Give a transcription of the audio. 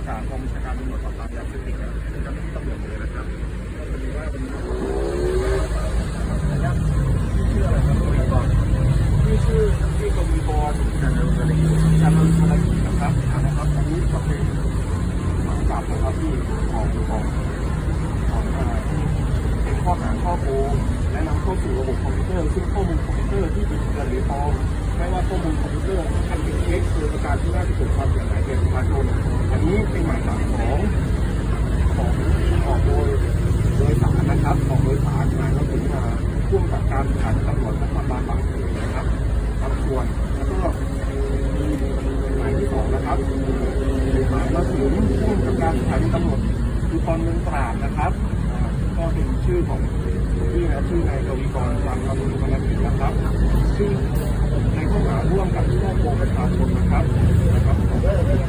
จากกองบัญชาการตำรวจปราบปรามยาเสพติดเป็นเจ้าหน้าที่ตำรวจเลยนะครับก็พอดีว่าเป็นชื่ออะไรครับชื่อกวีกรการเมืองภารกิจนะครับอันนี้ก็เป็นหมายจับนะครับที่ของเป็นข้อหาช่อโกงและนำเข้าสู่ระบบคอมพิวเตอร์ซึ่งข้อมูลคอมพิวเตอร์ที่บิดเบือนหรือปลอมไม่ว่าข้อมูลคอมพิวเตอร์อันเป็นเท็จหรือประการที่น่าจะเกิดความเสียหายแก่ประชาชนอันนี้เป็นหมายจับของออกโดยศาลนะครับออกโดยศาลมาแล้วถึงมาร่วมกับการสถานีตำรวจนครบาลบางเขนนะครับรับส่วนแล้วก็หมายที่2นะครับหมายมาถึงร่วมกับการสถานีตำรวจภูธรเมืองตราดนะครับก็เป็นชื่อของที่นะชื่อนายกวีกรการเมืองภารกิจนะครับซึ่งในข้อหาร่วมกันช่อโกงประชาชนนะครับ